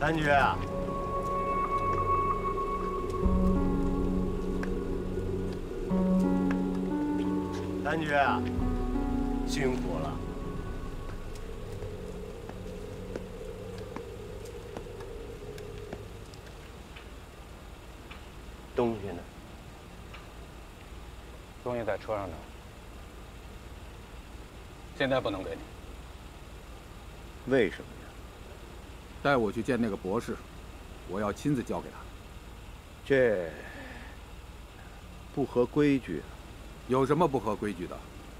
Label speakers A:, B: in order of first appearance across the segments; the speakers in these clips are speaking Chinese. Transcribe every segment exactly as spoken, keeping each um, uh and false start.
A: 谭局，谭局，辛苦了。东西呢？
B: 东西在车上呢，现在不能给你。
A: 为什么呀？
C: 带我去见那个博士，我要亲自交给他。
A: 这不合规矩。
C: 有什么不合规矩的？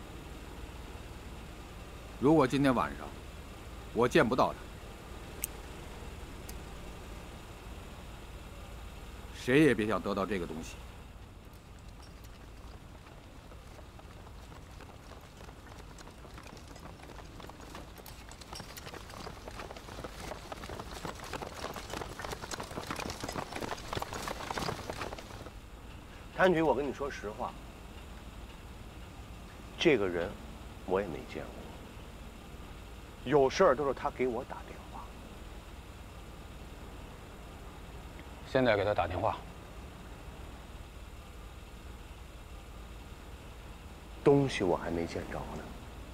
C: 如果今天晚上我见不到他，谁也别想得到这个东西。
A: 谭局，我跟你说实话，这个人我也没见过，有事儿都是他给我打电话。
B: 现在给他打电话。
A: 东西我还没见着呢。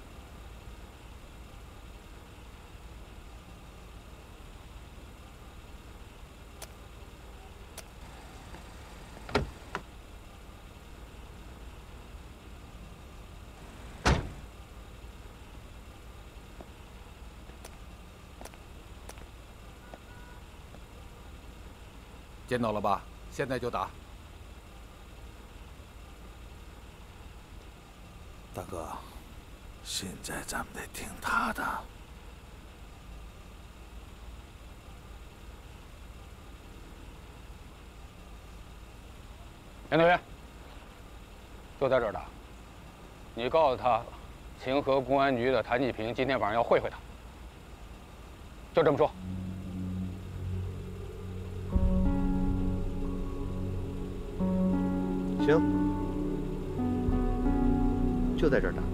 C: 见到了吧？现在就打。
D: 大哥，现在咱们得听他的。
B: 严同学，就在这儿打。你告诉他，清河公安局的谭继平今天晚上要会会他。就这么说。
A: 行，就在这儿打。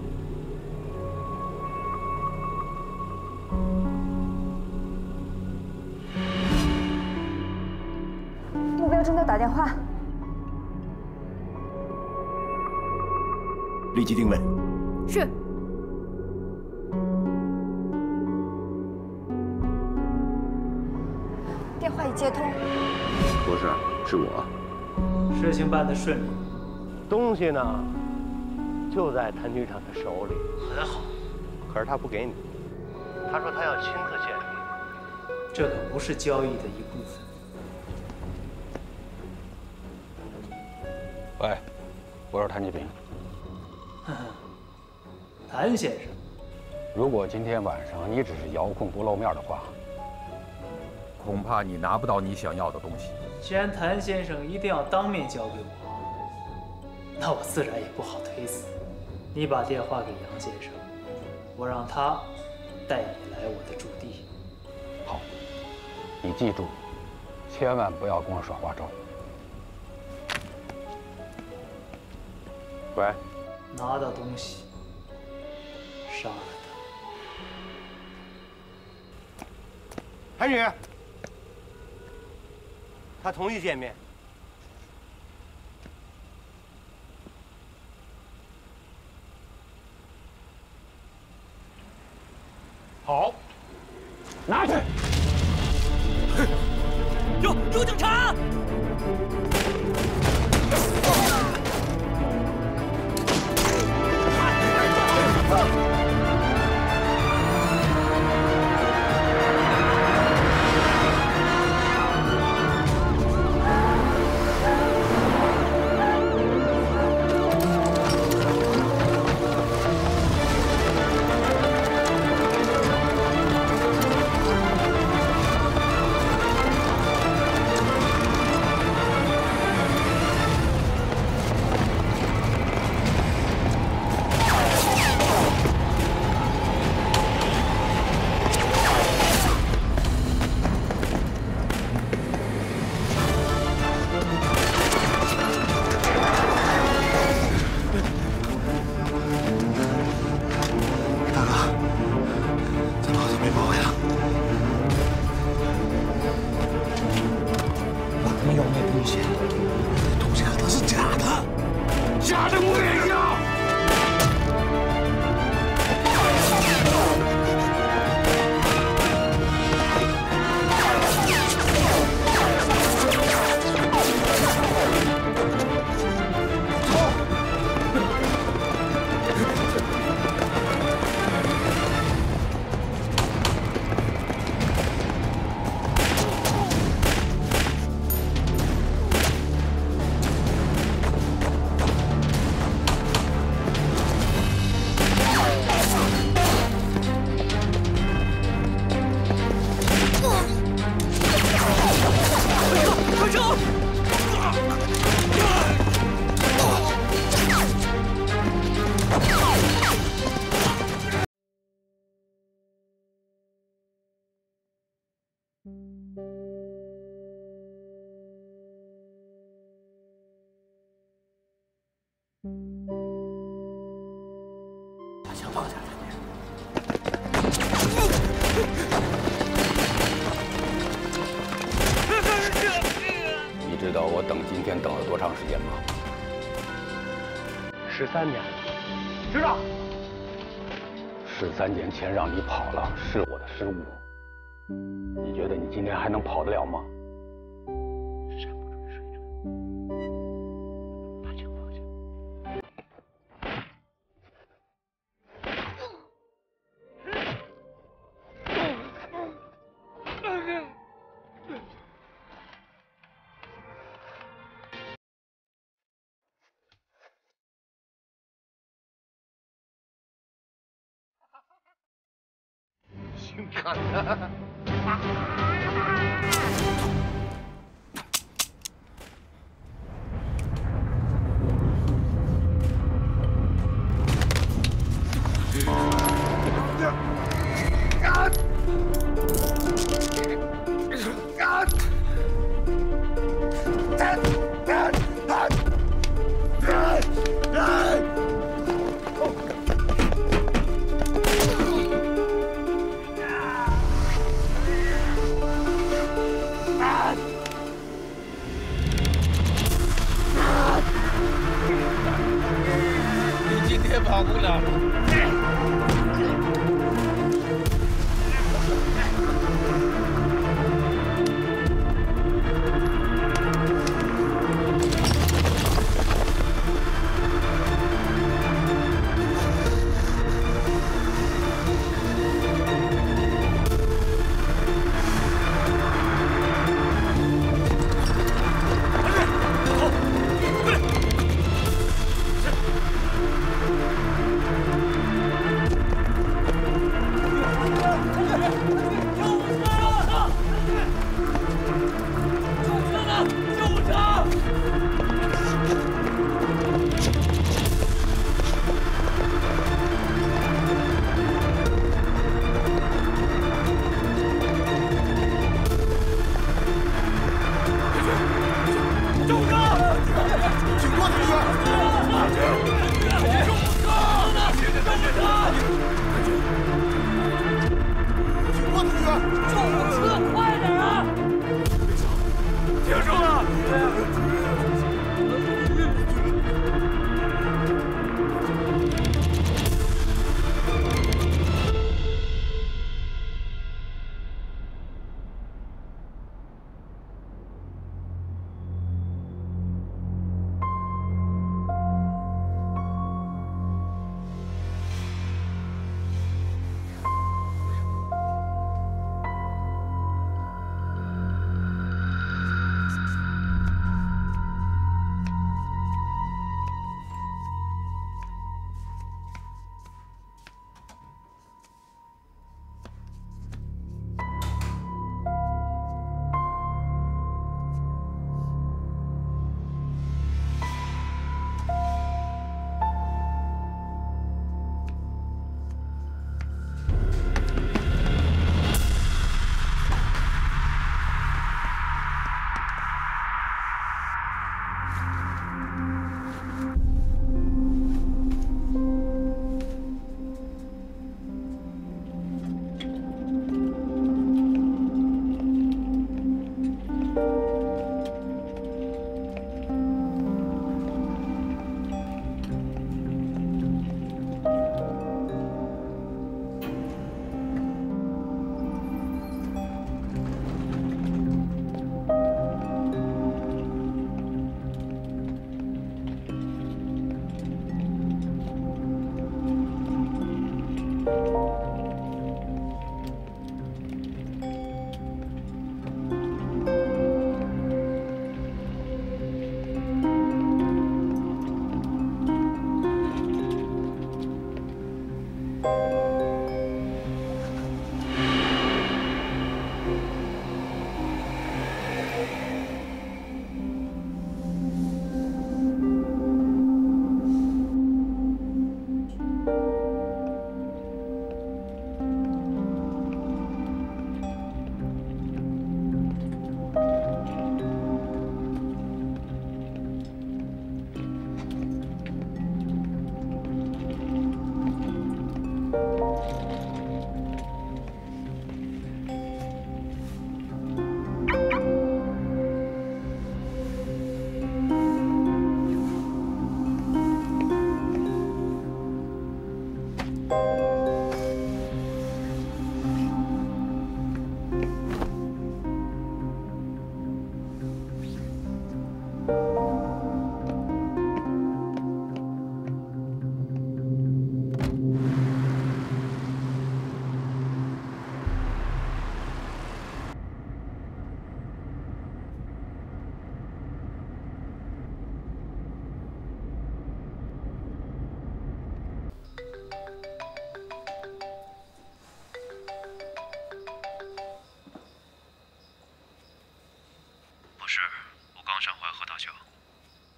E: 目标正在打电话，
F: 立即定位。
E: 是。电话已接通。
F: 博士，是我。
G: 事情办得顺利，
A: 东西呢，就在谭局长的手里，
G: 很好。
A: 可是他不给你，他说他要亲自见你。
G: 这可不是交易的一部分。
B: 喂，我是谭继平。
G: 谭先生，
B: 如果今天晚上你只是遥控不露面的话，
C: 恐怕你拿不到你想要的东西。
G: 既然谭先生一定要当面交给我，那我自然也不好推辞。你把电话给杨先生，我让他带你来我的驻地。
B: 好，你记住，千万不要跟我耍花招。
A: 喂，
G: 拿到东西，杀了
A: 他。谭局。 他同意见面。好，拿去。
H: 有有警察！
D: 放下人
B: 你知道我等今天等了多长时间吗？
A: 十三年，知道。
B: 十三年前让你跑了是我的失误，你觉得你今天还能跑得了吗？
A: 山不转水转，把枪放下。性感的。
H: 你今天跑不了了。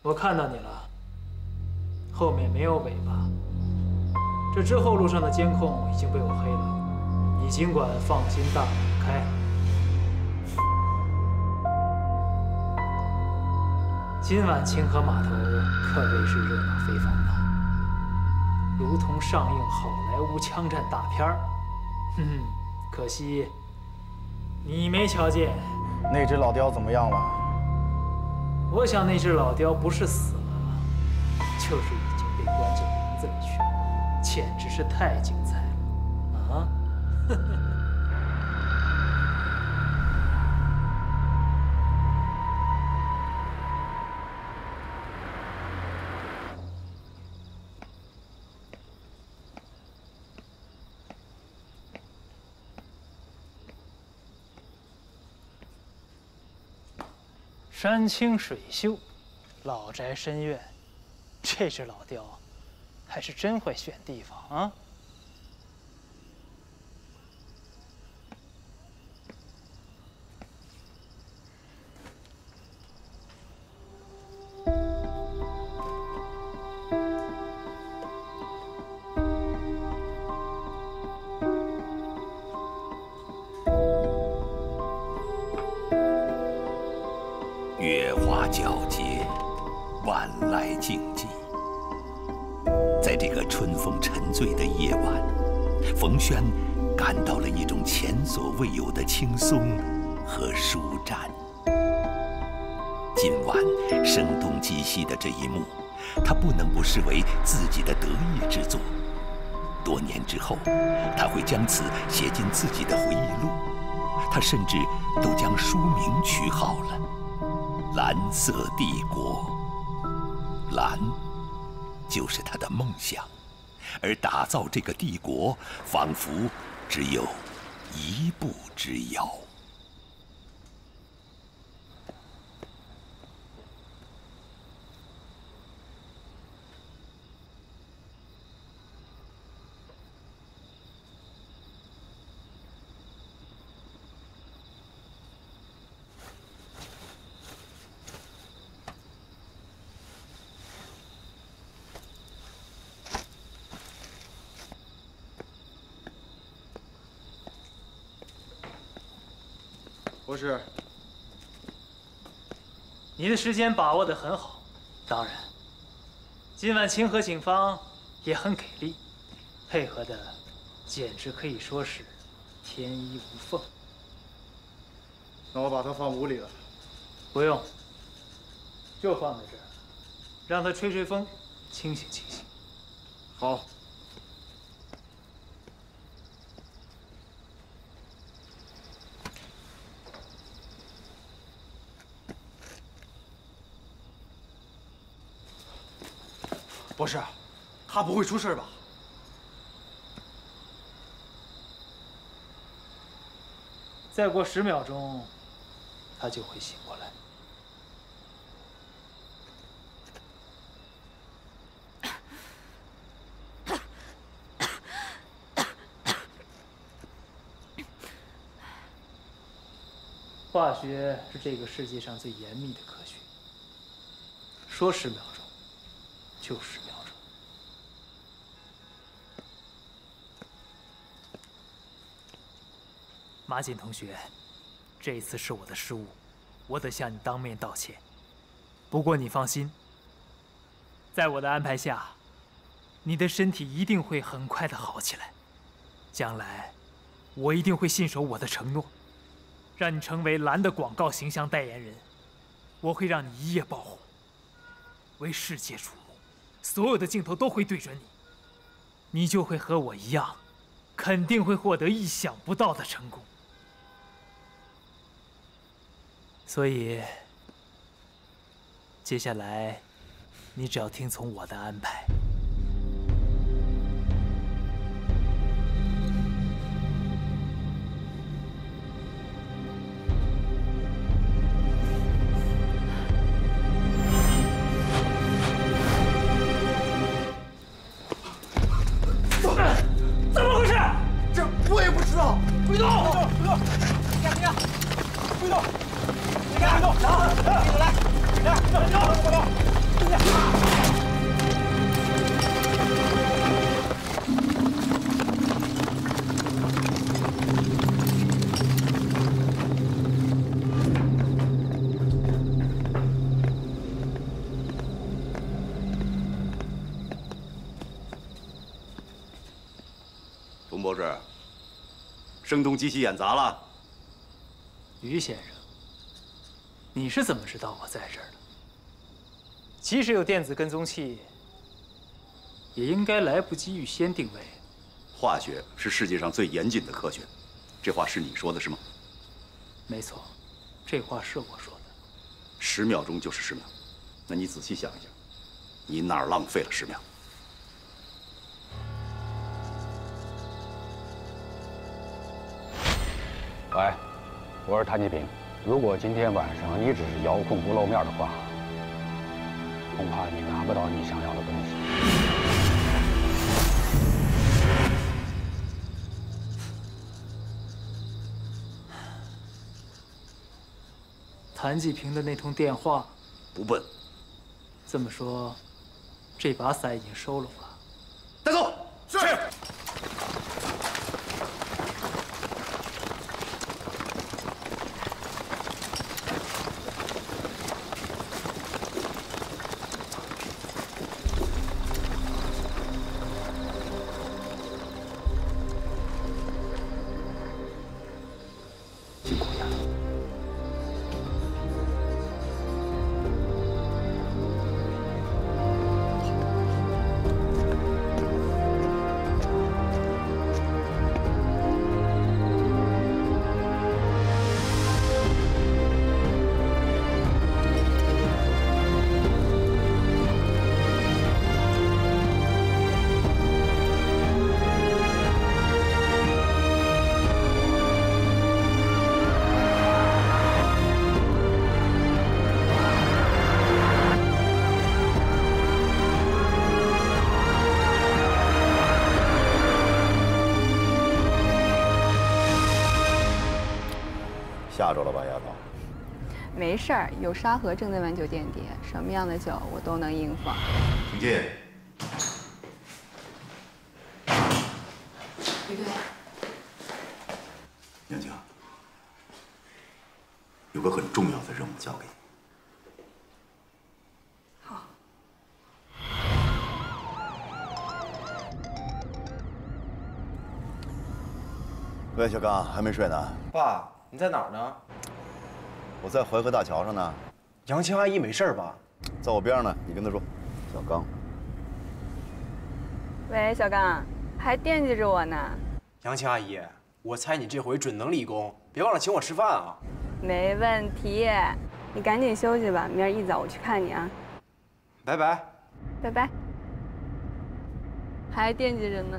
G: 我看到你了，后面没有尾巴。这之后路上的监控已经被我黑了，你尽管放心大胆开。今晚清河码头可谓是热闹非凡呐，如同上映好莱坞枪战大片儿。哼哼，可惜你没瞧见。
I: 那只老雕怎么样了？
G: 我想那只老雕不是死了，就是已经被关进笼子里去了，简直是太精彩了啊！呵呵。山清水秀，老宅深院，这只老雕还是真会选地方啊！
J: 月华皎洁，晚来静寂。在这个春风沉醉的夜晚，冯轩感到了一种前所未有的轻松和舒展。今晚声东击西的这一幕，他不能不视为自己的得意之作。多年之后，他会将此写进自己的回忆录，他甚至都将书名取好了。蓝色帝国，蓝就是他的梦想，而打造这个帝国，仿佛只有一步之遥。
I: 博士，
G: 你的时间把握得很好。当然，今晚清河警方也很给力，配合的简直可以说是天衣无缝。
I: 那我把它放屋里了。
G: 不用，就放在这儿，让它吹吹风，清醒清醒。
I: 好。博士，他不会出事吧？
G: 再过十秒钟，他就会醒过来。化学是这个世界上最严密的科学，说十秒钟，就十秒钟。马锦同学，这次是我的失误，我得向你当面道歉。不过你放心，在我的安排下，你的身体一定会很快的好起来。将来，我一定会信守我的承诺，让你成为蓝的广告形象代言人。我会让你一夜爆红，为世界瞩目，所有的镜头都会对准你，你就会和我一样，肯定会获得意想不到的成功。所以，接下来，你只要听从我的安排。怎么回事？
I: 这我也不知道。
G: 别动！别动！
I: 干什么？别动！
G: 别动！别动！来！来！别动！别动！
F: 冯博士，声东击西演砸了。
G: 于先生，你是怎么知道我在这儿的？即使有电子跟踪器，也应该来不及预先定位。
F: 化学是世界上最严谨的科学，这话是你说的是吗？
G: 没错，这话是我说的。
F: 十秒钟就是十秒，那你仔细想一想，你哪儿浪费了十秒？
B: 喂，我是谭继平。如果今天晚上你只是遥控不露面的话，恐怕你拿不到你想要的东西。
G: 谭继平的那通电话，
F: 不笨。
G: 这么说，这把伞已经收拢了。
F: 带走。是。 吓着了吧，丫头？
K: 没事儿，有沙河正在晚酒店底，什么样的酒我都能应付。
F: 请进。
K: 于队，
F: 杨静，有个很重要的任务交给你。
K: 好。
F: 喂，小刚，还没睡呢？
I: 爸。 你在哪儿呢？
F: 我在淮河大桥上呢。
I: 杨青阿姨没事吧？
F: 在我边上呢，你跟她说，小刚。
K: 喂，小刚，还惦记着我呢。
I: 杨青阿姨，我猜你这回准能立功，别忘了请我吃饭啊。
K: 没问题，你赶紧休息吧，明儿一早我去看你啊。
I: 拜拜。
K: 拜拜。还惦记着呢。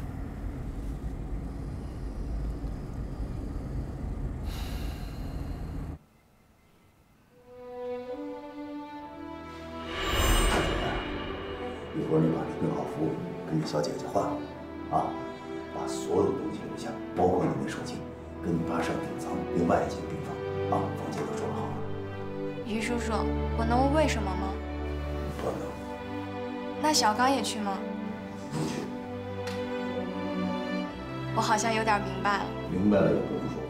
F: 一会儿你把这病号符跟你小姐姐换了，啊，把所有东西留下，包括你那手机，跟你爸上顶层另外一间病房，啊，房间都装好了。
E: 于叔叔，我能问为什么吗？
F: 不能。
E: 那小刚也去吗？
F: 不去。
E: 我好像有点明白了。
F: 明白了也不用说。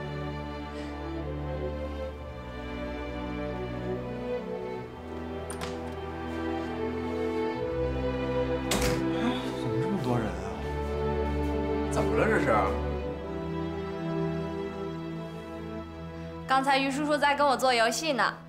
I: 多人啊！怎么了这是？
E: 刚才于叔叔在跟我做游戏呢。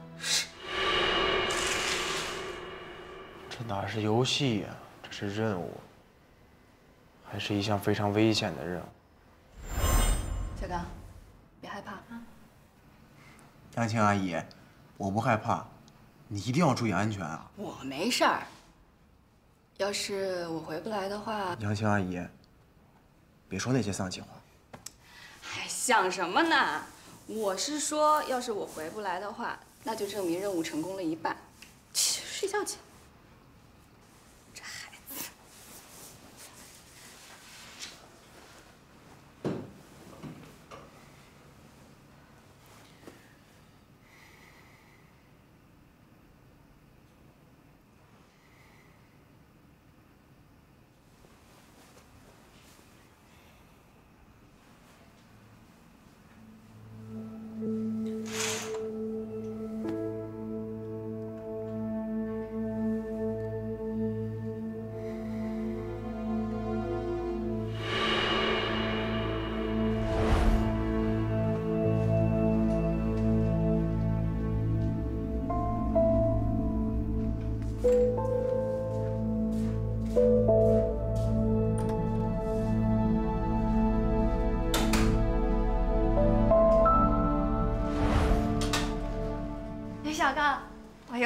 I: 这哪是游戏呀？这是任务，还是一项非常危险的任务。
K: 小刚，别害怕啊！
I: 杨青阿姨，我不害怕，你一定要注意安全啊！
K: 我没事儿。 要是我回不来的话，
I: 杨青阿姨，别说那些丧气话。
K: 还想什么呢？我是说，要是我回不来的话，那就证明任务成功了一半。去睡觉去。这孩子。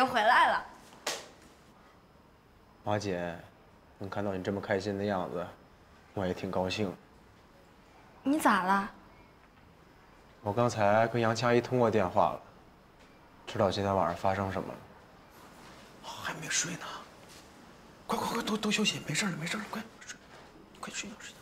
E: 又回来了。
I: 马姐，能看到你这么开心的样子，我也挺高兴。
E: 你咋了？
I: 我刚才跟杨佳怡通过电话了，知道今天晚上发生什么了。
D: 还没睡呢，快快快，多多休息，没事了，没事了，快睡，快睡觉睡觉。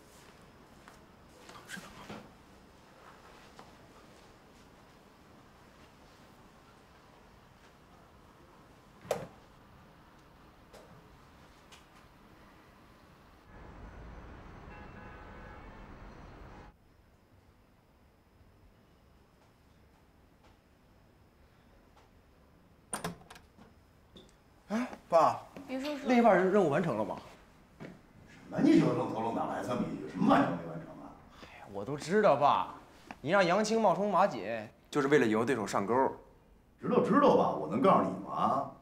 I: 哎，爸，
E: 于叔叔，
I: 另一半人任务完成了吗？
F: 什么？你这个愣头愣脑的还算比喻？什么完成没完成啊？
I: 哎呀，我都知道，爸，你让杨青冒充马姐，就是为了引诱对手上钩。
F: 知道知道吧？我能告诉你吗？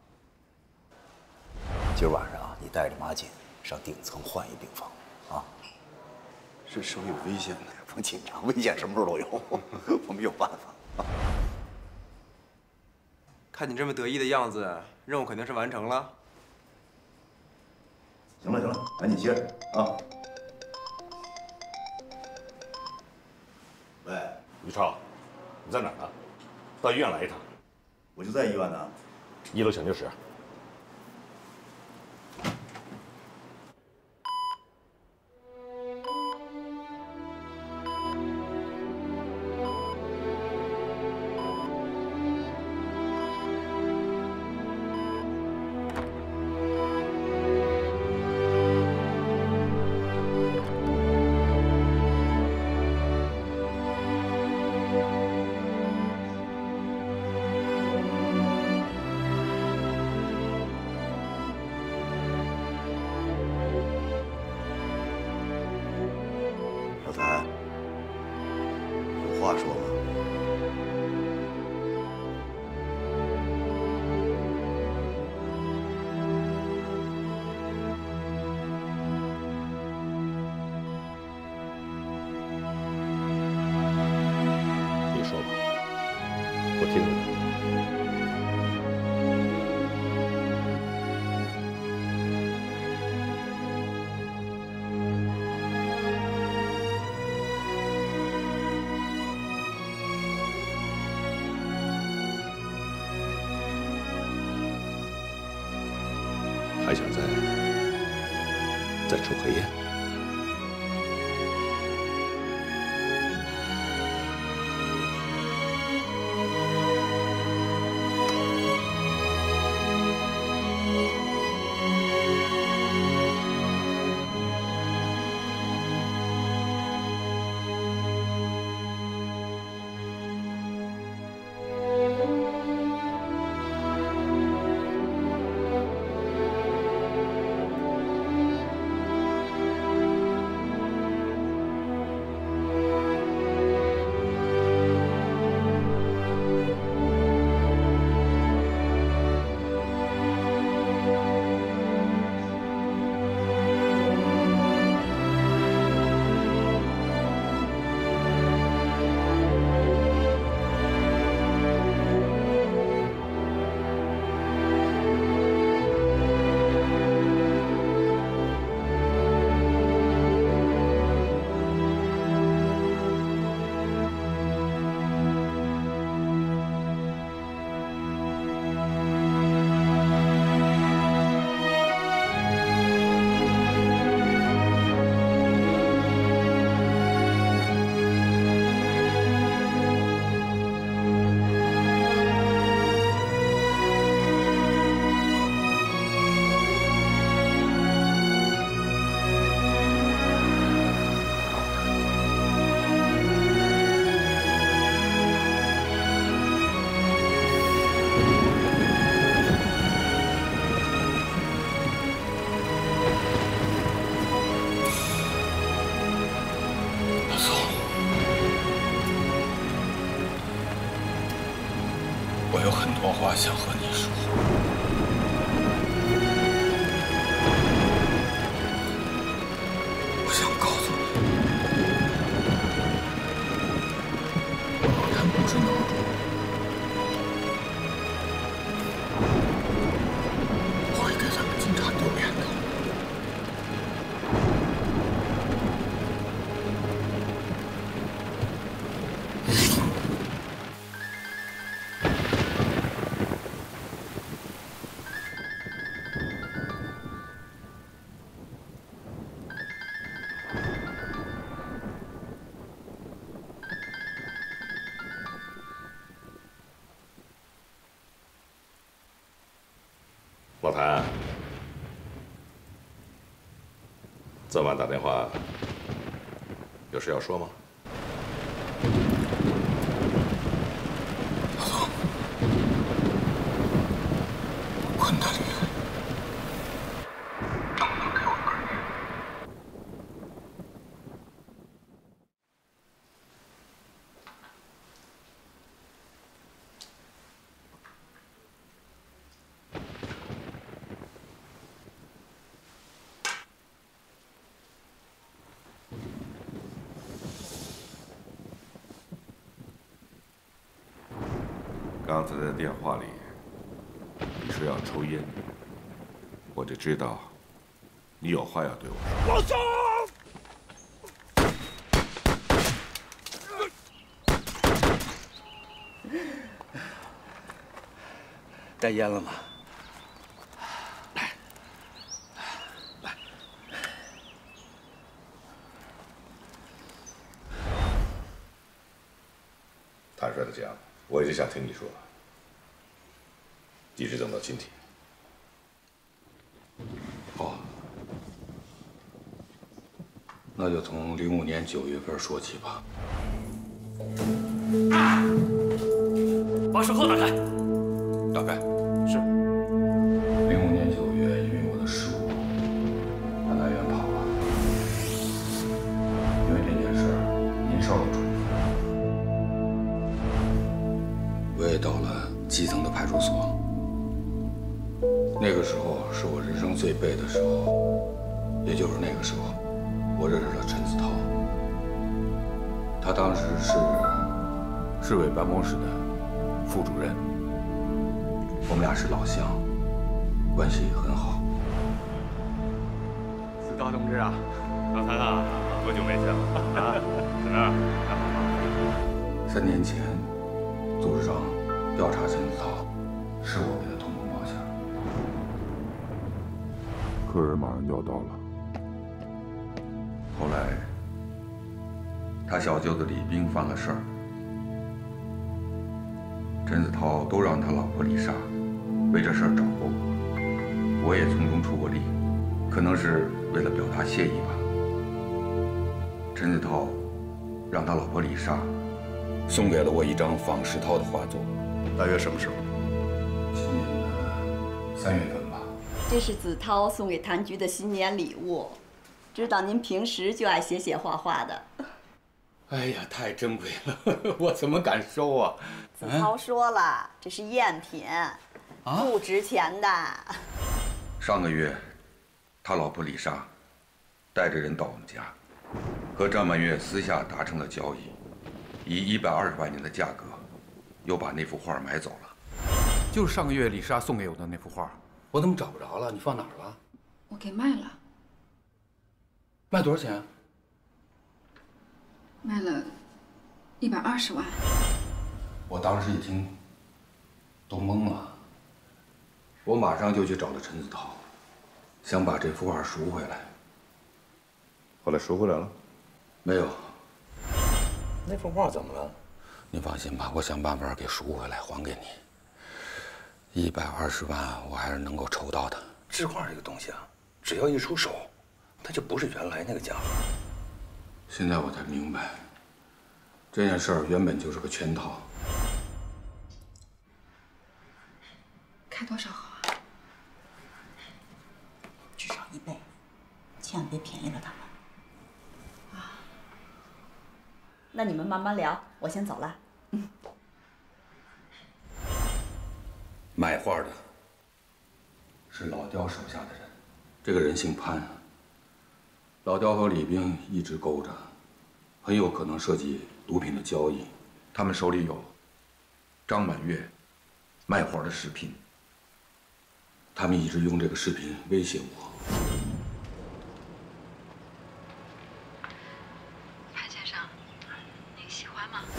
F: 今儿晚上啊，你带着马姐上顶层换一病房，啊。
D: 这手有危险的，
F: 甭紧张，危险什么时候都有，我们有办法。
I: 看你这么得意的样子，任务肯定是完成了。
F: 行了行了，赶紧歇着啊！喂，
A: 于超，你在哪儿呢？到医院来一趟。
F: 我就在医院呢。
A: 一楼抢救室。
F: 小才，有话说吗？
A: 你说吧，我听着呢。 还想再再抽颗烟？
H: 我有很多话想和你说。我想告诉你，老谭不是孬种。
L: 老谭，这么晚打电话，有事要说吗？
H: 老总，混蛋！能不能给我个人？
L: 刚才在电话里，你说要抽烟，我就知道你有话要对我说。
A: 老总，
M: 带烟了吗？
L: 来，来。坦率的讲，我一直想听你说，一直等到今天。
M: 好，那就从零五年九月份说起吧。
G: 把手铐打开。
M: 打开。
G: 是。
M: 零五年九月，因为我的失误，他来源跑了。因为这件事，您受了处分。我也到了基层的派出所。那个时候是我人生最背的时候，也就是那个时候，我认识了陈子涛。他当时是市委办公室的副主任，我们俩是老乡，关系很好。
A: 子涛同志啊，老谭啊，多久没见了啊？怎么样？还好吗？
M: 三年前，组织上调查陈子涛，是我给他通风报信。
L: 客人马上就要到了。
M: 后来，他小舅子李兵犯了事儿，陈子涛都让他老婆李莎为这事儿找过我，我也从中出过力，可能是为了表达谢意吧。陈子涛让他老婆李莎送给了我一张仿石涛的画作，
L: 大约什么时候？
M: 今年的三月份吧。
N: 这是子涛送给谭局的新年礼物，知道您平时就爱写写画画的。
M: 哎呀，太珍贵了，我怎么敢收啊？
N: 子涛说了，这是赝品，不值钱的。
M: 上个月，他老婆李莎带着人到我们家，和张满月私下达成了交易，以一百二十万元的价格，又把那幅画买走了。
C: 就是上个月李莎送给我的那幅画，
M: 我怎么找不着了？你放哪儿了？
K: 我给卖了。
M: 卖多少钱？
K: 卖了一百二十万。
M: 我当时一听，都懵了。我马上就去找了陈子涛，想把这幅画赎回来。
L: 后来赎回来了？
M: 没有。
L: 那幅画怎么了？
M: 您放心吧，我想办法给赎回来，还给你。一百二十万，我还是能够筹到的。
O: 制画这个东西啊，只要一出手，它就不是原来那个价格。
M: 现在我才明白，这件事儿原本就是个圈套。
K: 开多少好啊？
N: 至少一倍，千万别便宜了他们。啊，那你们慢慢聊，我先走了。嗯。
M: 买画的是老刁手下的人，这个人姓潘。老刁和李兵一直勾着，很有可能涉及毒品的交易。他们手里有张满月卖画的视频，他们一直用这个视频威胁我。
K: 潘先生，您喜欢吗？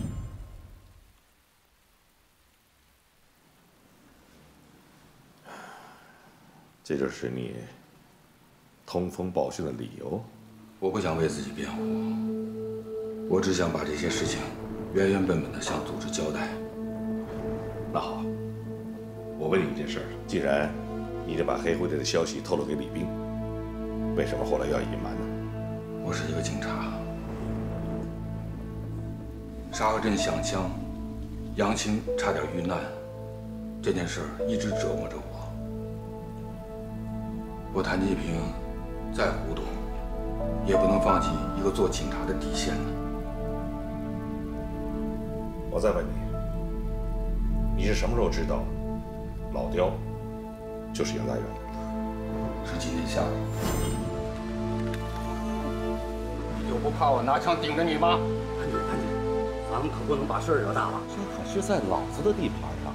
L: 这就是你通风报信的理由？
M: 我不想为自己辩护，我只想把这些事情原原本本的向组织交代。
L: 那好，我问你一件事：既然你就把黑灰队的消息透露给李冰，为什么后来要隐瞒呢？
M: 我是一个警察，沙河镇响枪，杨青差点遇难，这件事一直折磨着我。我谭继平再糊涂，也不能放弃一个做警察的底线呢。
L: 我再问你，你是什么时候知道老刁就是杨大元的？
M: 是今天下午。
B: 你就不怕我拿枪顶着你吗？
F: 谭姐，谭姐，咱们可不能把事儿惹大了。这可是在老子的地盘上。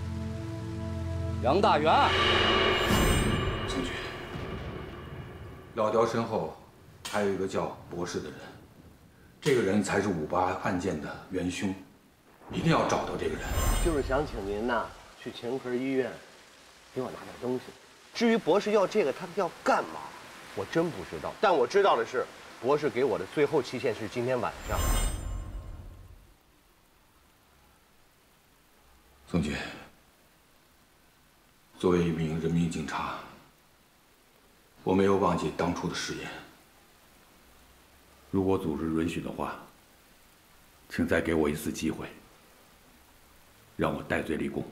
G: 杨大元，
M: 宋局，老刁身后还有一个叫博士的人，这个人才是五八案件的元凶，一定要找到这个人。
A: 就是想请您呐去前科医院给我拿点东西。至于博士要这个，他要干嘛，我真不知道。但我知道的是，博士给我的最后期限是今天晚上。
M: 宋局，作为一名人民警察，我没有忘记当初的誓言。
F: 如果组织允许的话，请再给我一次机会，让我戴罪立功。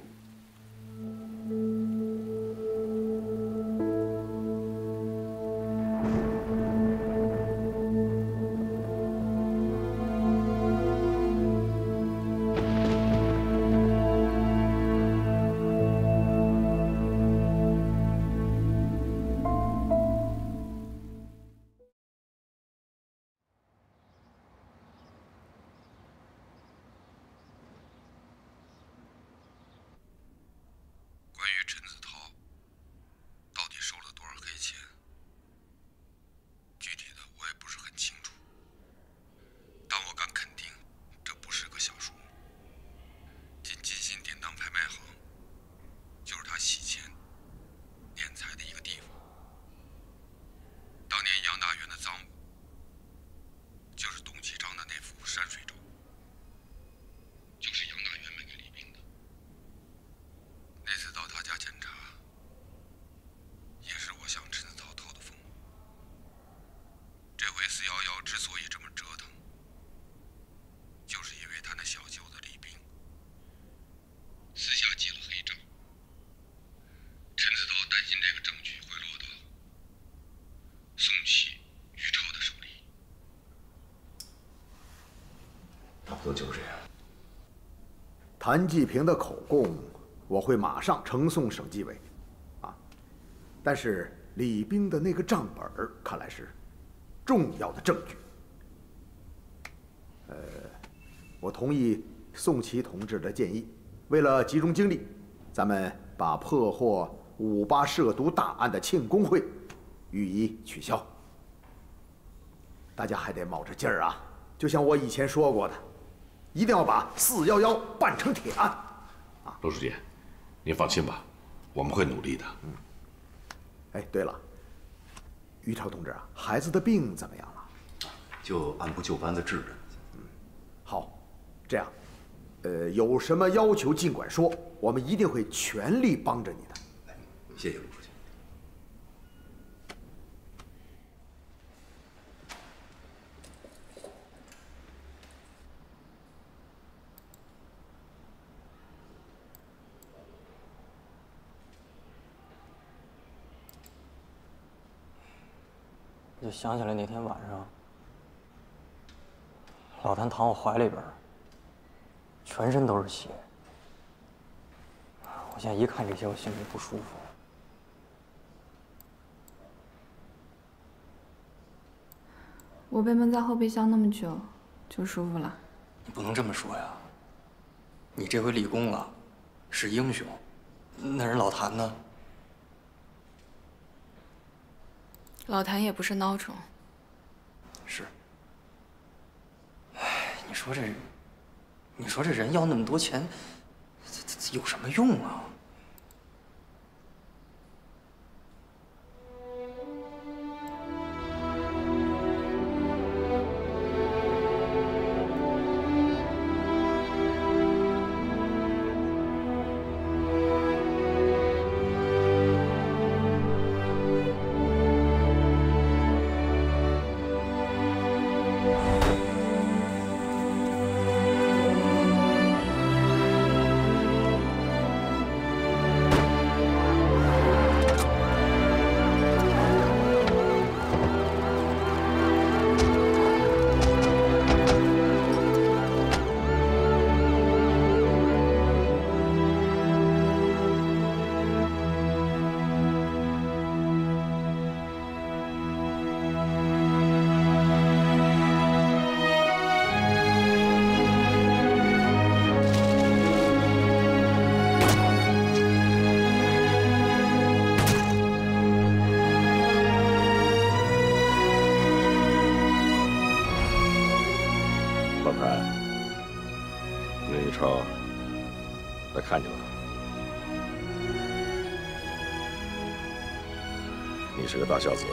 M: 关于陈子涛到底收了多少黑钱，具体的我也不是很清楚。但我敢肯定，这不是个小数目。进金信典当拍卖行，就是他洗钱、敛财的一个地方。当年杨大元的赃物，就是董其昌的那幅山水照，就是杨大元卖给李冰的。那次到他家检查，也是我向陈子涛透的风。这回四幺幺之所以这么折腾，就是因为他那小舅子李冰私下记了黑账。陈子涛担心这个证据会落到宋琦、于超的手里。
F: 差不多就是这样。谭继平的口供，我会马上呈送省纪委，啊，但是李冰的那个账本儿看来是重要的证据。呃，我同意宋琦同志的建议，为了集中精力，咱们把破获五八涉毒大案的庆功会予以取消。大家还得卯着劲儿啊，就像我以前说过的，一定要把四幺幺办成铁案。
L: 罗书记，您放心吧，我们会努力的。
F: 嗯。哎，对了，于超同志啊，孩子的病怎么样了？
P: 就按部就班的治着。
F: 嗯，好，这样，呃，有什么要求尽管说，我们一定会全力帮着你的。
P: 谢谢卢书记。
Q: 就想起来那天晚上，老谭躺我怀里边，全身都是血。我现在一看这些，我心里不舒服。
K: 我被闷在后备箱那么久，就舒服了。
Q: 你不能这么说呀！你这回立功了，是英雄，那人老谭呢？
K: 老谭也不是孬种。
Q: 是。哎，你说这，你说这人要那么多钱，这这有什么用啊？
L: 盘，任一超来看你了。你是个大孝子，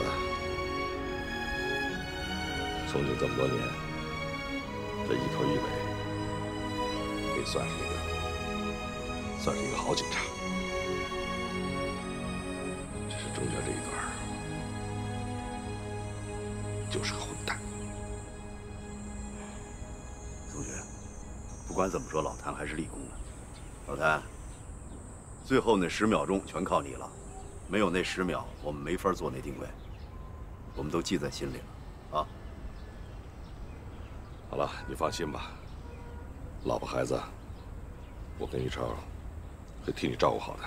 L: 从警这么多年，这一头一尾，可以算是一个，算是一个好警察。只是中间这一段，就是个混蛋。
P: 同学，不管怎么说，老谭还是立功了。老谭，最后那十秒钟全靠你了，没有那十秒，我们没法做那定位。我们都记在心里了，啊。
L: 好了，你放心吧，老婆孩子，我跟于超会替你照顾好的。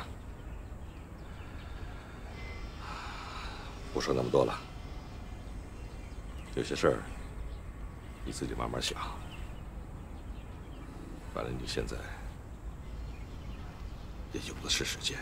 L: 不说那么多了，有些事儿你自己慢慢想。反正你现在也有的是时间。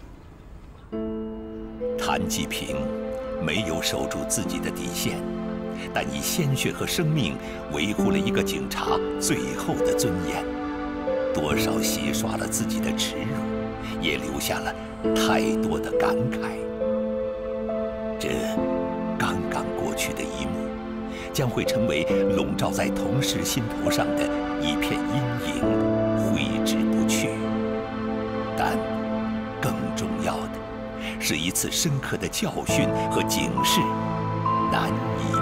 J: 谭继平没有守住自己的底线，但以鲜血和生命维护了一个警察最后的尊严，多少洗刷了自己的耻辱，也留下了太多的感慨。这刚刚过去的一幕，将会成为笼罩在同事心头上的一片阴影，挥之不去。但更重要的是一次深刻的教训和警示，难以